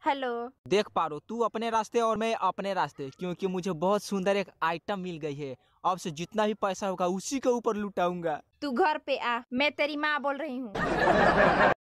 Hello. देख पारो, तू अपने रास्ते और मैं अपने रास्ते, क्योंकि मुझे बहुत सुंदर एक आइटम मिल गई है। अब से जितना भी पैसा होगा उसी के ऊपर लुटाऊंगा। तू घर पे आ, मैं तेरी माँ बोल रही हूँ।